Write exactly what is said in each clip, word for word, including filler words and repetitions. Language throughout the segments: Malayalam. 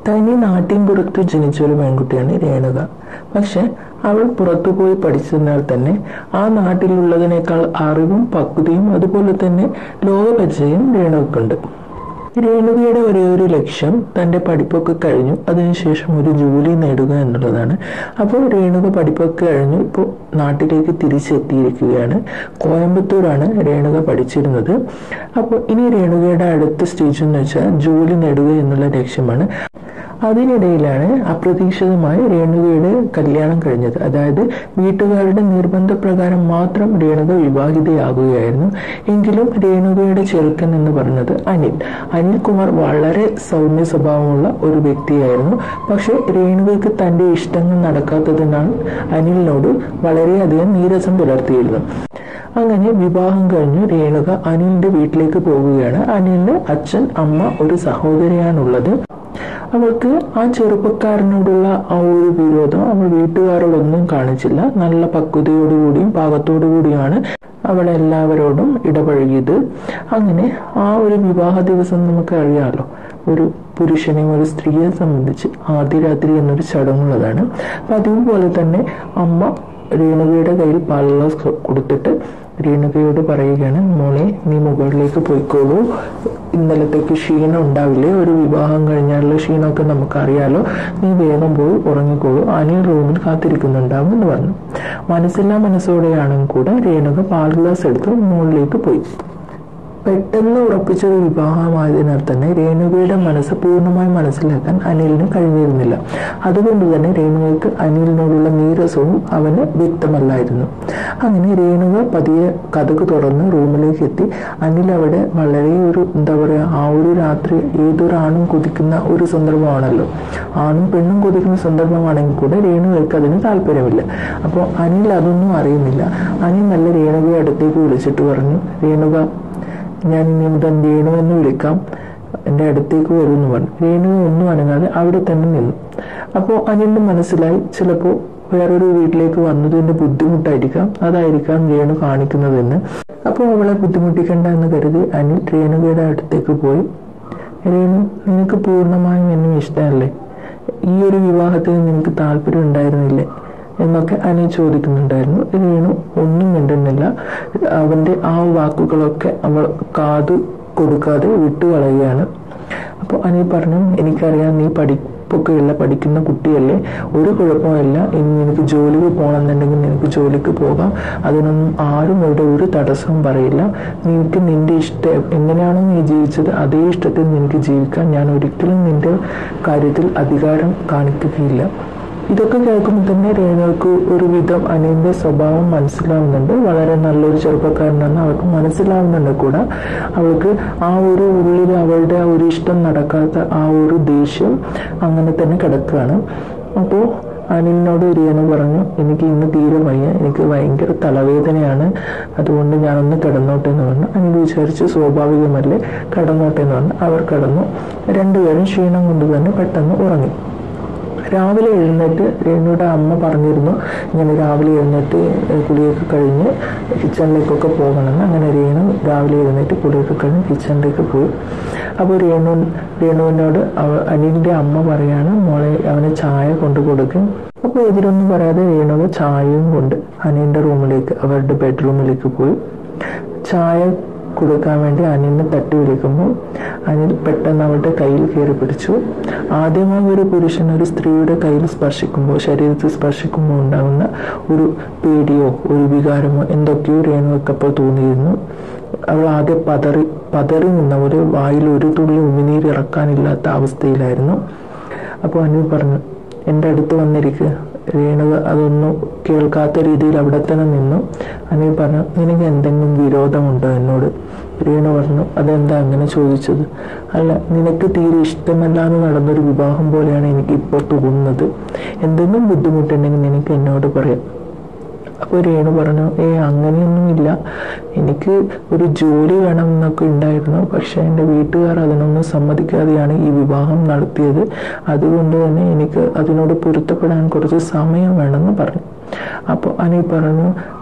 തനി നാട്ടിൻപുറത്ത് ജനിച്ചൊരു പെൺകുട്ടിയാണ് രേണുക. പക്ഷെ അവൾ പുറത്തുപോയി പഠിച്ചതിനാൽ തന്നെ ആ നാട്ടിലുള്ളതിനേക്കാൾ അറിവും പക്വതയും അതുപോലെ തന്നെ ലോകപരിചയം രേണുകക്കുണ്ട്. രേണുകയുടെ ഒരേ ഒരു ലക്ഷ്യം തൻ്റെ പഠിപ്പൊക്കെ കഴിഞ്ഞു അതിനുശേഷം ഒരു ജോലി നേടുക എന്നുള്ളതാണ്. അപ്പോൾ രേണുക പഠിപ്പൊക്കെ കഴിഞ്ഞു ഇപ്പോൾ നാട്ടിലേക്ക് തിരിച്ചെത്തിയിരിക്കുകയാണ്. കോയമ്പത്തൂരാണ് രേണുക പഠിച്ചിരുന്നത്. അപ്പോൾ ഇനി രേണുകയുടെ അടുത്ത സ്റ്റേജ് എന്ന് വെച്ചാൽ ജോലി നേടുക എന്നുള്ള ലക്ഷ്യമാണ്. അതിനിടയിലാണ് അപ്രതീക്ഷിതമായി രേണുകയുടെ കല്യാണം കഴിഞ്ഞത്. അതായത് വീട്ടുകാരുടെ നിർബന്ധപ്രകാരം മാത്രം രേണുക വിവാഹിതയാകുകയായിരുന്നു. എങ്കിലും രേണുകയുടെ ചെറുക്കൻ എന്ന് പറഞ്ഞത് അനിൽ അനിൽകുമാർ വളരെ സൗമ്യ സ്വഭാവമുള്ള ഒരു വ്യക്തിയായിരുന്നു. പക്ഷെ രേണുകയ്ക്ക് തൻ്റെ ഇഷ്ടങ്ങൾ നടക്കാത്തതിനാൽ അനിലിനോട് വളരെയധികം നീരസം പുലർത്തിയിരുന്നു. അങ്ങനെ വിവാഹം കഴിഞ്ഞു രേണുക അനിലിന്റെ വീട്ടിലേക്ക് പോകുകയാണ്. അനിലിന് അച്ഛൻ, അമ്മ, ഒരു സഹോദരിയാണുള്ളത്. അവൾക്ക് ആ ചെറുപ്പക്കാരനോടുള്ള ആ ഒരു വിരോധം അവൾ വീട്ടുകാരോടൊന്നും കാണിച്ചില്ല. നല്ല പക്വതയോടുകൂടിയും പാകത്തോടു കൂടിയാണ് അവൾ എല്ലാവരോടും ഇടപഴകിയത്. അങ്ങനെ ആ ഒരു വിവാഹ ദിവസം നമുക്ക് അറിയാമല്ലോ, ഒരു പുരുഷനെയും ഒരു സ്ത്രീയെ സംബന്ധിച്ച് ആദ്യ രാത്രി എന്നൊരു ചടങ്ങുള്ളതാണ്. അപ്പൊ അതുപോലെ തന്നെ അമ്മ രേണുകയുടെ കയ്യിൽ പാൽ ഗ്ലാസ് കൊടുത്തിട്ട് രേണുകയോട് പറയുകയാണ്, മോളെ നീ മുകളിലേക്ക് പോയിക്കോളൂ, ഇന്നലത്തേക്ക് ക്ഷീണം ഉണ്ടാവില്ലേ, ഒരു വിവാഹം കഴിഞ്ഞാലുള്ള ക്ഷീണമൊക്കെ നമുക്കറിയാലോ, നീ വേഗം പോയി ഉറങ്ങിക്കോളൂ, അനിൽ റൂമിൽ കാത്തിരിക്കുന്നുണ്ടാവും എന്ന് പറഞ്ഞു. മനസ്സില്ലാ മനസ്സോടെയാണെങ്കിൽ കൂടെ രേണുക പാൽ ഗ്ലാസ് എടുത്ത് മുകളിലേക്ക് പോയി. പെട്ടെന്ന് ഉറപ്പിച്ചൊരു വിവാഹമായതിനാൽ തന്നെ രേണുകയുടെ മനസ്സ് പൂർണ്ണമായി മനസ്സിലാക്കാൻ അനിലിന് കഴിഞ്ഞിരുന്നില്ല. അതുകൊണ്ട് തന്നെ രേണുകയ്ക്ക് അനിലിനോടുള്ള നീരസവും അവന് വ്യക്തമല്ലായിരുന്നു. അങ്ങനെ രേണുക പതിയെ കതക് തുറന്ന് റൂമിലേക്ക് എത്തി. അനിൽ അവിടെ വളരെ ഒരു എന്താ പറയുക, ആ ഒരു രാത്രി ഏതൊരാണും കൊതിക്കുന്ന ഒരു സന്ദർഭമാണല്ലോ. ആണും പെണ്ണും കൊതിക്കുന്ന സന്ദർഭമാണെങ്കിൽ കൂടെ രേണുകയ്ക്ക് അതിന് താല്പര്യമില്ല. അപ്പോൾ അനിൽ അതൊന്നും അറിയുന്നില്ല. അനിൽ നല്ല രേണുകയെ അടുത്തേക്ക് വിളിച്ചിട്ട് പറഞ്ഞു, രേണുക ഞാൻ ഇനി മുതൽ രേണു എന്ന് വിളിക്കാം, എൻ്റെ അടുത്തേക്ക് വരുമെന്ന് പറഞ്ഞു. രേണുക ഒന്നും അനങ്ങാതെ അവിടെ തന്നെ നിന്നു. അപ്പോൾ അനിലിന് മനസ്സിലായി ചിലപ്പോൾ വേറൊരു വീട്ടിലേക്ക് വന്നതിൻ്റെ ബുദ്ധിമുട്ടായിരിക്കാം, അതായിരിക്കാം രേണു കാണിക്കുന്നതെന്ന്. അപ്പോൾ അവളെ ബുദ്ധിമുട്ടിക്കണ്ട എന്ന് കരുതി അനിൽ രേണുകയുടെ അടുത്തേക്ക് പോയി. രേണു, നിനക്ക് പൂർണ്ണമായും എന്നെ ഇഷ്ടമല്ലേ? ഈ ഒരു വിവാഹത്തിന് നിനക്ക് താല്പര്യം ഉണ്ടായിരുന്നില്ലേ എന്നൊക്കെ അനിൽ ചോദിക്കുന്നുണ്ടായിരുന്നു. രേണു ഒന്നും മിണ്ടുന്നില്ല. അവന്റെ ആ വാക്കുകളൊക്കെ അവൾ കാതു കൊടുക്കാതെ വിട്ടുകളയുകയാണ്. അപ്പോൾ അനിൽ പറഞ്ഞു, എനിക്കറിയാം നീ പഠിപ്പൊക്കെയുള്ള പഠിക്കുന്ന കുട്ടിയല്ലേ, ഒരു കുഴപ്പമില്ല, ഇനി നിനക്ക് ജോലിക്ക് പോകണമെന്നുണ്ടെങ്കിൽ നിനക്ക് ജോലിക്ക് പോകാം, അതിനൊന്നും ആരും ഇവിടെ ഒരു തടസ്സവും പറയില്ല. നിനക്ക് നിന്റെ ഇഷ്ടം എങ്ങനെയാണോ നീ ജീവിച്ചത് അതേ ഇഷ്ടത്തിൽ നിനക്ക് ജീവിക്കാൻ ഞാൻ ഒരിക്കലും നിന്റെ കാര്യത്തിൽ അധികാരം കാണിക്കുകയില്ല. ഇതൊക്കെ കേൾക്കുമ്പോൾ തന്നെ രേണുകൾക്ക് ഒരുവിധം അനിലിന്റെ സ്വഭാവം മനസ്സിലാവുന്നുണ്ട്. വളരെ നല്ലൊരു ചെറുപ്പക്കാരനാണെന്ന് അവൾക്ക് മനസ്സിലാവുന്നുണ്ട്. കൂടെ അവൾക്ക് ആ ഒരു ഉള്ളിൽ അവളുടെ ആ ഒരു ഇഷ്ടം നടക്കാത്ത ആ ഒരു ദേഷ്യം അങ്ങനെ തന്നെ കിടക്കുകയാണ്. അപ്പോൾ അനിലിനോട് രേണു പറഞ്ഞു, എനിക്ക് ഇന്ന് തീരെ വയ്യ, എനിക്ക് ഭയങ്കര തലവേദനയാണ്, അതുകൊണ്ട് ഞാനൊന്ന് കിടന്നോട്ടെ എന്ന് പറഞ്ഞു. അനിൽ വിചാരിച്ച് സ്വാഭാവികമല്ലേ, കിടന്നോട്ടെ എന്ന് പറഞ്ഞു. അവർ കിടന്നു. രണ്ടുപേരും ക്ഷീണം കൊണ്ട് തന്നെ പെട്ടെന്ന് ഉറങ്ങി. രാവിലെ എഴുന്നേറ്റ് രേണുയുടെ അമ്മ പറഞ്ഞിരുന്നു ഇങ്ങനെ രാവിലെ എഴുന്നേറ്റ് കുളിയൊക്കെ കഴിഞ്ഞ് കിച്ചണിലേക്കൊക്കെ പോകണമെന്ന്. അങ്ങനെ രേണു രാവിലെ എഴുന്നേറ്റ് കുളിയൊക്കെ കഴിഞ്ഞ് കിച്ചണിലേക്ക് പോയി. അപ്പോൾ രേണു രേണുവിനോട് അവ അനിലിന്റെ അമ്മ പറയാണ്, മോളെ അവന് ചായ കൊണ്ടു കൊടുക്കും. അപ്പോൾ എതിരൊന്നും പറയാതെ രേണുക ചായയും കൊണ്ട് അനിലിന്റെ റൂമിലേക്ക്, അവരുടെ ബെഡ്റൂമിലേക്ക് പോയി. ചായ കൊടുക്കാൻ വേണ്ടി അനിലിനെ തട്ടി വിളിക്കുമ്പോൾ അനിൽ പെട്ടെന്ന് അവളുടെ കയ്യിൽ കയറി പിടിച്ചു. ആദ്യമായി ഒരു പുരുഷൻ ഒരു സ്ത്രീയുടെ കയ്യിൽ സ്പർശിക്കുമ്പോൾ, ശരീരത്തിൽ സ്പർശിക്കുമ്പോൾ ഉണ്ടാകുന്ന ഒരു പേടിയോ ഒരു വികാരമോ എന്തൊക്കെയോ രേണുവക്കപ്പോൾ തോന്നിയിരുന്നു. അവൾ ആകെ പതറി പതറി നിന്നവര് വായിൽ ഒരു തുള്ളി ഉമിനീര് ഇറക്കാനില്ലാത്ത അവസ്ഥയിലായിരുന്നു. അപ്പോൾ അനിൽ പറഞ്ഞു, എൻ്റെ അടുത്ത് വന്നിരിക്കുക. രേണുക അതൊന്നും കേൾക്കാത്ത രീതിയിൽ അവിടെ തന്നെ നിന്നു. അനിൽ പറഞ്ഞു, നിനക്ക് എന്തെങ്കിലും വിരോധമുണ്ടോ എന്നോട്? രേണു പറഞ്ഞു, അതെന്താ അങ്ങനെ ചോദിച്ചത്? അല്ല, നിനക്ക് തീരെ ഇഷ്ടമല്ലാതെ നടന്നൊരു വിവാഹം പോലെയാണ് എനിക്ക് ഇപ്പോൾ തോന്നുന്നത്. എന്തെങ്കിലും ബുദ്ധിമുട്ടുണ്ടെങ്കിൽ നിനക്ക് എന്നോട് പറയാം. അപ്പോൾ രേണു പറഞ്ഞു, ഏ അങ്ങനെയൊന്നുമില്ല, എനിക്ക് ഒരു ജോലി വേണം എന്നൊക്കെ ഉണ്ടായിരുന്നു, പക്ഷെ എൻ്റെ വീട്ടുകാർ അതിനൊന്നും സമ്മതിക്കാതെയാണ് ഈ വിവാഹം നടത്തിയത്. അതുകൊണ്ട് തന്നെ എനിക്ക് അതിനോട് പൊരുത്തപ്പെടാൻ കുറച്ച് സമയം വേണമെന്ന് പറഞ്ഞു. അപ്പോൾ അനിൽ പറഞ്ഞു,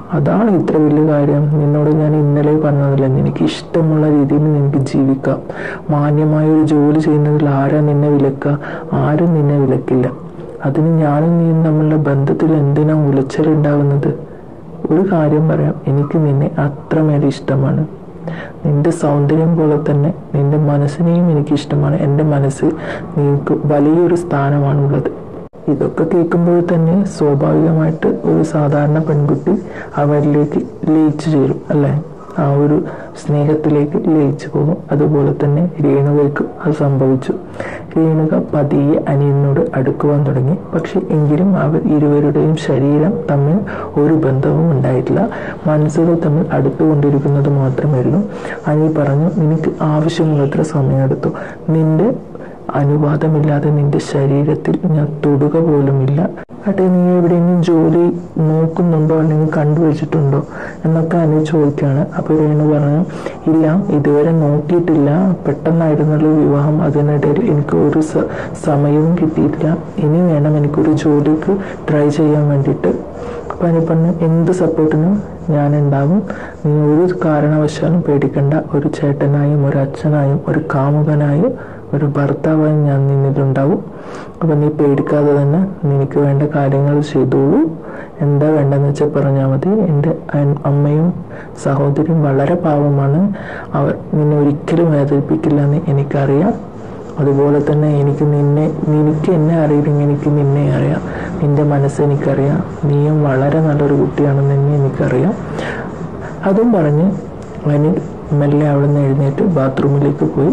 അതാണ് ഇത്ര വലിയ കാര്യം. നിന്നോട് ഞാൻ ഇന്നലെ പറഞ്ഞതല്ല, നിനക്ക് ഇഷ്ടമുള്ള രീതിയിൽ നിനക്ക് ജീവിക്കാം. മാന്യമായ ഒരു ജോലി ചെയ്യുന്നതിൽ ആരാ നിന്നെ വിലക്കുക? ആരും നിന്നെ വിലക്കില്ല. അതിന് ഞാനും നീയും തമ്മിലുള്ള ബന്ധത്തിൽ എന്തിനാ ഉലച്ചിലുണ്ടാവുന്നത്? ഒരു കാര്യം പറയാം, എനിക്ക് നിന്നെ അത്രമേൽ ഇഷ്ടമാണ്. നിന്റെ സൗന്ദര്യം പോലെ തന്നെ നിന്റെ മനസ്സിനെയും എനിക്ക് ഇഷ്ടമാണ്. എൻ്റെ മനസ്സ് നിനക്ക് വലിയൊരു സ്ഥാനമാണുള്ളത്. ഇതൊക്കെ കേൾക്കുമ്പോൾ തന്നെ സ്വാഭാവികമായിട്ട് ഒരു സാധാരണ പെൺകുട്ടി അവരിലേക്ക് ലയിച്ചു ചേരും, അല്ലേ? ആ ഒരു സ്നേഹത്തിലേക്ക് ലയിച്ചു പോകും. അതുപോലെ തന്നെ രേണുകയ്ക്കും അത് സംഭവിച്ചു. രേണുക പതിയെ അനിയനോട് അടുക്കുവാൻ തുടങ്ങി. പക്ഷെ എങ്കിലും അവർ ഇരുവരുടെയും ശരീരം തമ്മിൽ ഒരു ബന്ധവും ഉണ്ടായിട്ടില്ല. മനസ്സുകൾ തമ്മിൽ അടുത്തുകൊണ്ടിരിക്കുന്നത് മാത്രമേ ഉള്ളൂ. അനിൽ പറഞ്ഞു, നിനക്ക് ആവശ്യമുള്ളത്ര സമയമെടുത്തു. നിന്റെ അനുവാദമില്ലാതെ നിന്റെ ശരീരത്തിൽ ഞാൻ തൊടുക പോലുമില്ല. അട്ടെ, നീ എവിടെയെങ്കിലും ജോലി നോക്കുന്നുണ്ടോ അല്ലെങ്കിൽ കണ്ടുവച്ചിട്ടുണ്ടോ എന്നൊക്കെ അനിൽ ചോദിക്കുകയാണ്. അപ്പോൾ രേണു പറഞ്ഞു, ഇല്ല, ഇതുവരെ നോക്കിയിട്ടില്ല. പെട്ടെന്നായിരുന്നല്ലോ വിവാഹം. അതിനിടയിൽ എനിക്ക് ഒരു സമയവും കിട്ടിയിട്ടില്ല. ഇനി വേണം എനിക്കൊരു ജോലിക്ക് ട്രൈ ചെയ്യാൻ വേണ്ടിയിട്ട്. അപ്പം അനിൽ പറഞ്ഞു, എന്ത് സപ്പോർട്ടിനും ഞാൻ ഉണ്ടാവും. നീ ഒരു കാരണവശാലും പേടിക്കണ്ട. ഒരു ചേട്ടനായും ഒരു അച്ഛനായും ഒരു കാമുകനായും ഒരു ഭർത്താവായും ഞാൻ നിന്നിട്ടുണ്ടാവും. അപ്പം നീ പേടിക്കാതെ തന്നെ നിനക്ക് വേണ്ട കാര്യങ്ങൾ ചെയ്തോളൂ. എന്താ വേണ്ടെന്ന് വെച്ചാൽ പറഞ്ഞാൽ മതി. എൻ്റെ അമ്മയും സഹോദരിയും വളരെ പാവമാണ്. അവർ നിന്നെ ഒരിക്കലും വേദനിപ്പിക്കില്ല എന്ന് എനിക്കറിയാം. അതുപോലെ തന്നെ എനിക്ക് നിന്നെ നിനക്ക് എന്നെ അറിയില്ലെങ്കിൽ എനിക്ക് നിന്നെ അറിയാം. നിന്റെ മനസ്സ് എനിക്കറിയാം. നീയും വളരെ നല്ലൊരു കുട്ടിയാണെന്ന് തന്നെ എനിക്കറിയാം. അതും പറഞ്ഞ് അനിൽ മെല്ലെ അവിടെ നിന്ന് എഴുന്നേറ്റ് ബാത്റൂമിലേക്ക് പോയി.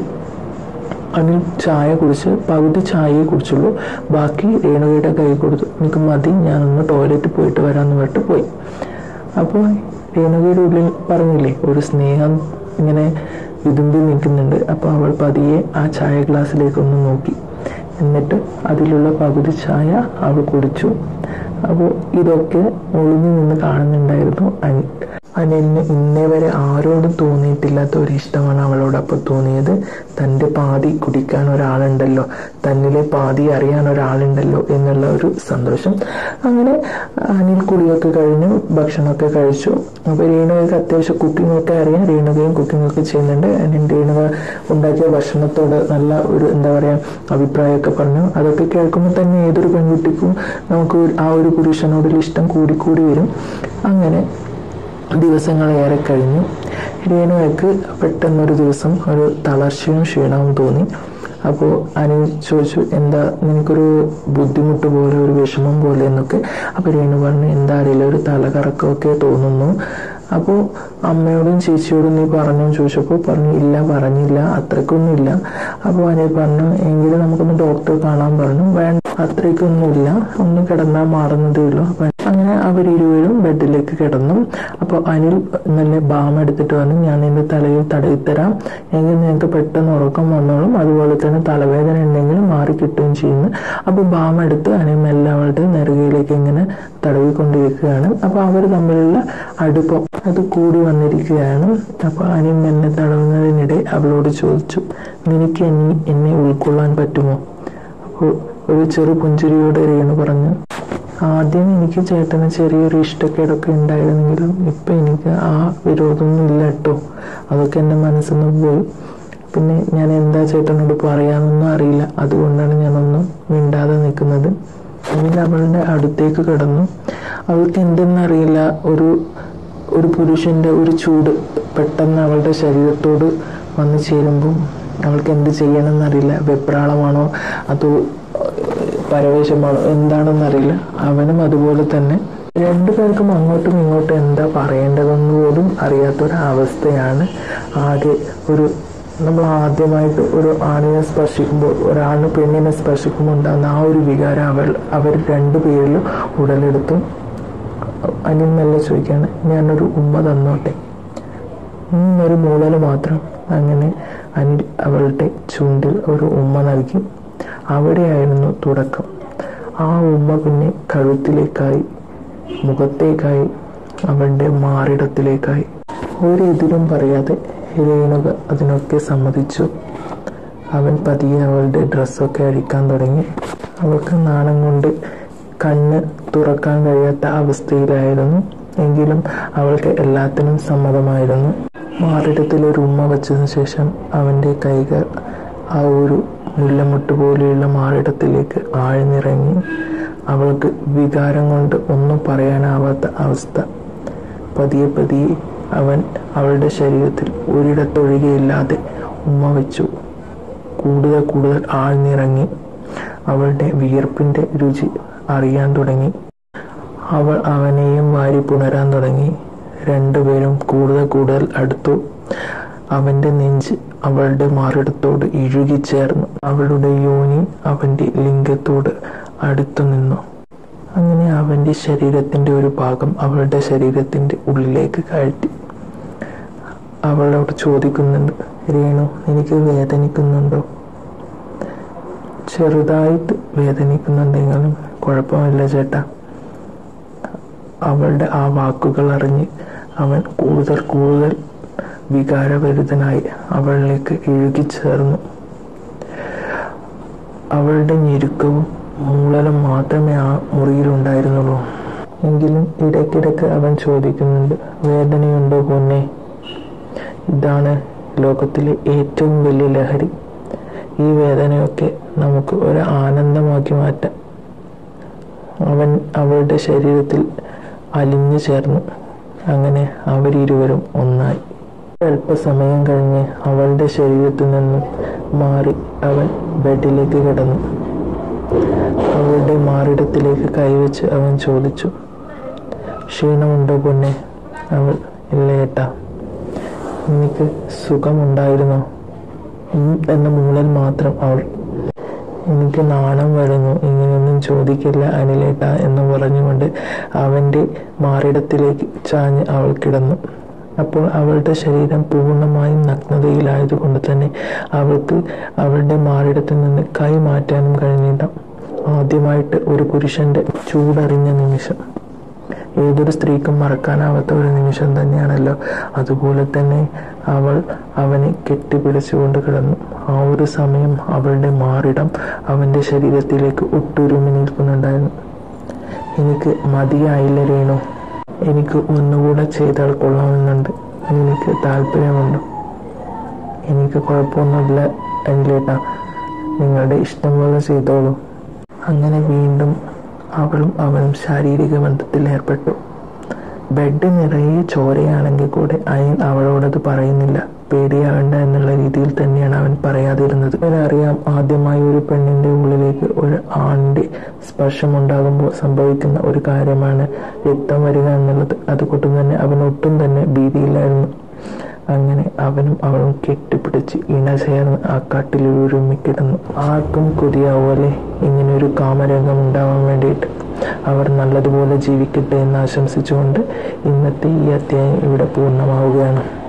അനിൽ ചായ കുടിച്ച് പകുതി ചായയെ കുടിച്ചുള്ളൂ. ബാക്കി രേണുകയുടെ കൈ കൊടുത്തു. എനിക്ക് മതി, ഞാനൊന്ന് ടോയ്ലറ്റിൽ പോയിട്ട് വരാമെന്ന് പറഞ്ഞിട്ട് പോയി. അപ്പോൾ രേണുകയുടെ ഉള്ളിൽ പറഞ്ഞില്ലേ, ഒരു സ്നേഹം ഇങ്ങനെ വിതുമ്പി നിൽക്കുന്നുണ്ട്. അപ്പോൾ അവൾ പതിയെ ആ ചായ ഗ്ലാസ്സിലേക്കൊന്ന് നോക്കി. എന്നിട്ട് അതിലുള്ള പകുതി ചായ അവൾ കുടിച്ചു. അപ്പോൾ ഇതൊക്കെ ഒളിഞ്ഞു നിന്ന് കാണുന്നുണ്ടായിരുന്നു അനിൽ. അനിലിന് ഇന്നേ വരെ ആരോടും തോന്നിയിട്ടില്ലാത്ത ഒരു ഇഷ്ടമാണ് അവളോടൊപ്പം തോന്നിയത്. തൻ്റെ പാതി കുടിക്കാൻ ഒരാളുണ്ടല്ലോ, തന്നിലെ പാതി അറിയാൻ ഒരാളുണ്ടല്ലോ എന്നുള്ള ഒരു സന്തോഷം. അങ്ങനെ അനിൽ കുളിയൊക്കെ കഴിഞ്ഞു, ഭക്ഷണമൊക്കെ കഴിച്ചു. അപ്പോൾ രേണുകയ്ക്ക് അത്യാവശ്യം കുക്കിങ്ങൊക്കെ അറിയാം. രേണുകയും കുക്കിങ്ങൊക്കെ ചെയ്യുന്നുണ്ട്. അനിൽ രേണുക ഉണ്ടാക്കിയ ഭക്ഷണത്തോട് നല്ല ഒരു എന്താ പറയുക അഭിപ്രായമൊക്കെ പറഞ്ഞു. അതൊക്കെ കേൾക്കുമ്പോൾ തന്നെ ഏതൊരു പെൺകുട്ടിക്കും നമുക്ക് ആ ഒരു പുരുഷനോടുള്ള ഇഷ്ടം കൂടിക്കൂടി വരും. അങ്ങനെ ദിവസങ്ങളേറെ കഴിഞ്ഞു. രേണുവയ്ക്ക് പെട്ടെന്നൊരു ദിവസം ഒരു തളർച്ചയും ക്ഷീണവും തോന്നി. അപ്പോൾ അനിൽ ചോദിച്ചു, എന്താ നിനക്കൊരു ബുദ്ധിമുട്ട് പോലെ, ഒരു വിഷമം പോലെ എന്നൊക്കെ. അപ്പോൾ രേണു പറഞ്ഞു, എന്താ അറിയില്ല, ഒരു തലകറക്കമൊക്കെ തോന്നുന്നു. അപ്പോൾ അമ്മയോടും ചേച്ചിയോടും നീ പറഞ്ഞു ചോദിച്ചപ്പോൾ പറഞ്ഞു, ഇല്ല പറഞ്ഞില്ല, അത്രയ്ക്കൊന്നുമില്ല. അപ്പോൾ അനിൽ പറഞ്ഞു, എങ്കിലും നമുക്കൊന്ന് ഡോക്ടറെ കാണാൻ പറഞ്ഞു. വേണ്ട, അത്രയ്ക്കൊന്നുമില്ല, ഒന്ന് കിടന്നാൽ മാറുന്നതേ ഉള്ളൂ. അപ്പം അങ്ങനെ അവരിരുവരും ബെഡിലേക്ക് കിടന്നു. അപ്പോൾ അനിൽ നല്ല ബാം എടുത്തിട്ട് പറഞ്ഞു, ഞാൻ നിന്റെ തലയിൽ തടവിത്തരാം, എങ്കിൽ നിനക്ക് പെട്ടെന്ന് ഉറക്കം വന്നോളും, അതുപോലെ തന്നെ തലവേദന ഉണ്ടെങ്കിൽ മാറി കിട്ടുകയും ചെയ്യുന്നു. അപ്പോൾ ബാം എടുത്ത് അനിൽ മെല്ലെ അവളുടെ നെറുകയിലേക്ക് ഇങ്ങനെ തടവിക്കൊണ്ടിരിക്കുകയാണ്. അപ്പോൾ അവർ തമ്മിലുള്ള അടുപ്പം അത് കൂടി വന്നിരിക്കുകയാണ്. അപ്പോൾ അനിൽ മെല്ലെ തടവുന്നതിനിടെ അവളോട് ചോദിച്ചു, നിനക്ക് എന്നെ എന്നെ ഉൾക്കൊള്ളാൻ പറ്റുമോ? അപ്പോൾ ഒരു ചെറു പുഞ്ചിരിയോടെ രേണു പറഞ്ഞു, ആദ്യം എനിക്ക് ചേട്ടന് ചെറിയൊരു ഇഷ്ടക്കേടൊക്കെ ഉണ്ടായിരുന്നെങ്കിലും ഇപ്പം എനിക്ക് ആ വിരോധമൊന്നും ഇല്ല കേട്ടോ. അതൊക്കെ എൻ്റെ മനസ്സിൽ നിന്ന് പോയി. പിന്നെ ഞാൻ എന്താ ചേട്ടനോട് പറയാമെന്നൊന്നും അറിയില്ല, അതുകൊണ്ടാണ് ഞാനൊന്നും മിണ്ടാതെ നിൽക്കുന്നത്. അങ്ങനെ അവളുടെ അടുത്തേക്ക് കിടന്നു. അവൾക്ക് എന്തെന്നറിയില്ല, ഒരു ഒരു പുരുഷൻ്റെ ഒരു ചൂട് പെട്ടെന്ന് അവളുടെ ശരീരത്തോട് വന്നു ചേരുമ്പം അവൾക്ക് എന്ത് ചെയ്യണമെന്നറിയില്ല. വെപ്രാളമാണോ അതോ പരവേശമാണോ എന്താണെന്നറിയില്ല. അവനും അതുപോലെ തന്നെ. രണ്ടുപേർക്കും അങ്ങോട്ടും ഇങ്ങോട്ടും എന്താ പറയേണ്ടതെന്ന് പോലും അറിയാത്തൊരവസ്ഥയാണ്. ആകെ ഒരു നമ്മൾ ആദ്യമായിട്ട് ഒരു ആണിനെ സ്പർശിക്കുമ്പോൾ, ഒരാണിന് പെണ്ണിനെ സ്പർശിക്കുമ്പോൾ ഉണ്ടാകുന്ന ആ ഒരു വികാരം അവൾ അവർ രണ്ടുപേരിലും ഉടലെടുത്തു. അനിൽ മെല്ലെ ചോദിക്കുകയാണ്, ഞാനൊരു ഉമ്മ തന്നോട്ടെ? ഒരു മൂളൽ മാത്രം. അങ്ങനെ അനിൽ അവളുടെ ചുണ്ടിൽ ഒരു ഉമ്മ നൽകി. അവിടെയായിരുന്നു തുടക്കം. ആ ഉമ്മ പിന്നെ കഴുത്തിലേക്കായി, മുഖത്തേക്കായി, അവളുടെ മാറിടത്തിലേക്കായി. ഒരെതിരും പറയാതെ രേണുക അതിനൊക്കെ സമ്മതിച്ചു. അവൻ പതിയെ അവളുടെ ഡ്രസ്സൊക്കെ അഴിക്കാൻ തുടങ്ങി. അവൾക്ക് നാണം കൊണ്ട് കണ്ണ് തുറക്കാൻ കഴിയാത്ത അവസ്ഥയിലായിരുന്നു. എങ്കിലും അവൾക്ക് എല്ലാത്തിനും സമ്മതമായിരുന്നു. മാറിടത്തിൽ ഒരു ഉമ്മ വച്ചതിന് ശേഷം അവൻ്റെ കൈകൾ ആ ഒരു മുല്ലമുട്ട് പോലെയുള്ള മാറിടത്തിലേക്ക് ആഴ്ന്നിറങ്ങി. അവൾക്ക് വികാരം കൊണ്ട് ഒന്നും പറയാനാവാത്ത അവസ്ഥ. പതിയെ പതിയെ അവൻ അവളുടെ ശരീരത്തിൽ ഒരിടത്തൊഴികയില്ലാതെ ഉമ്മ വെച്ചു. കൂടുതൽ കൂടുതൽ ആഴ്ന്നിറങ്ങി. അവളുടെ വിയർപ്പിൻ്റെ രുചി അറിയാൻ തുടങ്ങി. അവൾ അവനെയും വാരി പുണരാൻ തുടങ്ങി. രണ്ടുപേരും കൂടുതൽ കൂടുതൽ അടുത്തു. അവൻ്റെ നെഞ്ച് അവളുടെ മാറിടത്തോട് ഇഴുകിച്ചേർന്നു. അവളുടെ യോനി അവൻ്റെ ലിംഗത്തോട് അടുത്തു നിന്നു. അങ്ങനെ അവൻ്റെ ശരീരത്തിൻ്റെ ഒരു ഭാഗം അവളുടെ ശരീരത്തിൻ്റെ ഉള്ളിലേക്ക് കയറ്റി. അവളോട് ചോദിക്കുന്നുണ്ട്, രേണു, എനിക്ക് വേദനിക്കുന്നുണ്ടോ? ചെറുതായിട്ട് വേദനിക്കുന്നുണ്ടെങ്കിലും കുഴപ്പമില്ല ചേട്ടാ. അവളുടെ ആ വാക്കുകൾ അറിഞ്ഞ് അവൻ കൂടുതൽ കൂടുതൽ വികാരഭരിതനായി അവളിലേക്ക് ഇഴുകിച്ചേർന്നു. അവളുടെ ഞെരുക്കവും മൂളലും മാത്രമേ ആ മുറിയിലുണ്ടായിരുന്നുള്ളൂ. എങ്കിലും ഇടയ്ക്കിടയ്ക്ക് അവൻ ചോദിക്കുന്നുണ്ട്, വേദനയുണ്ടോ പൊന്നെ? ഇതാണ് ലോകത്തിലെ ഏറ്റവും വലിയ ലഹരി. ഈ വേദനയൊക്കെ നമുക്ക് ഒരു ആനന്ദമാക്കി മാറ്റാം. അവൻ അവളുടെ ശരീരത്തിൽ അലിഞ്ഞു ചേർന്നു. അങ്ങനെ അവരിരുവരും ഒന്നായി. അല്പസമയം കഴിഞ്ഞ് അവളുടെ ശരീരത്തിൽ നിന്നും മാറി അവൻ ബെഡിലേക്ക് കിടന്നു. അവളുടെ മാറിടത്തിലേക്ക് കൈവച്ച് അവൻ ചോദിച്ചു, ക്ഷീണമുണ്ടോ പൊന്നെ? അവൾ, ഇല്ല ഏട്ടാ. എനിക്ക് സുഖമുണ്ടായിരുന്നോ എന്ന മൂളൽ മാത്രം അവൾ. എനിക്ക് നാണം വരുന്നു, ഇങ്ങനെയൊന്നും ചോദിക്കില്ല അനിലേട്ട എന്ന് പറഞ്ഞുകൊണ്ട് അവൻ്റെ മാറിടത്തിലേക്ക് ചാഞ്ഞ് അവൾ കിടന്നു. അപ്പോൾ അവളുടെ ശരീരം പൂർണ്ണമായും നഗ്നതയിലായതുകൊണ്ട് തന്നെ അവൾക്ക് അവളുടെ മാറിടത്തിൽ നിന്ന് കൈ മാറ്റാനും കഴിഞ്ഞില്ല. ആദ്യമായിട്ട് ഒരു പുരുഷന്റെ ചൂടറിഞ്ഞ നിമിഷം ഏതൊരു സ്ത്രീക്കും മറക്കാനാവാത്ത ഒരു നിമിഷം തന്നെയാണല്ലോ. അതുപോലെ തന്നെ അവൾ അവനെ കെട്ടിപ്പിടിച്ചുകൊണ്ട് കിടന്നു. ആ ഒരു സമയം അവളുടെ മാറിടം അവൻ്റെ ശരീരത്തിലേക്ക് ഒട്ടുരുമി നിൽക്കുന്നുണ്ടായിരുന്നു. എനിക്ക് മതിയായില്ല രേണു, എനിക്ക് ഒന്നുകൂടെ ചെയ്താൽ കൊള്ളാമെന്നുണ്ട്. എനിക്ക് താല്പര്യമുണ്ട്. എനിക്ക് കുഴപ്പമൊന്നുമില്ല അനിലേട്ടാ, നിങ്ങളുടെ ഇഷ്ടം പോലെ ചെയ്തോളൂ. അങ്ങനെ വീണ്ടും അവളും അവനും ശാരീരിക ബന്ധത്തിൽ ഏർപ്പെട്ടു. ബെഡ് നിറയെ ചോരയാണെങ്കിൽ കൂടെ അയൻ അവളോടത് പറയുന്നില്ല. പേടിയാവേണ്ട എന്നുള്ള രീതിയിൽ തന്നെയാണ് അവൻ പറയാതിരുന്നത്. അവനറിയാം, ആദ്യമായി ഒരു പെണ്ണിന്റെ ഉള്ളിലേക്ക് ഒരു ആണിന്റെ സ്പർശം ഉണ്ടാകുമ്പോൾ സംഭവിക്കുന്ന ഒരു കാര്യമാണ് രക്തം വരിക എന്നുള്ളത്. അതുകൊണ്ട് തന്നെ അവൻ ഒട്ടും തന്നെ ഭീതിയില്ലായിരുന്നു. അങ്ങനെ അവനും അവളും കെട്ടിപ്പിടിച്ച് ഇണ ചേർന്ന് ആ കാട്ടിൽ ഒരുമിക്കിടന്നു. ആർക്കും കൊതിയാവോലെ ഇങ്ങനെയൊരു കാമരംഗം ഉണ്ടാവാൻ വേണ്ടിയിട്ട്. അവർ നല്ലതുപോലെ ജീവിക്കട്ടെ എന്ന് ആശംസിച്ചുകൊണ്ട് ഇന്നത്തെ ഈ അധ്യായം ഇവിടെ പൂർണ്ണമാവുകയാണ്.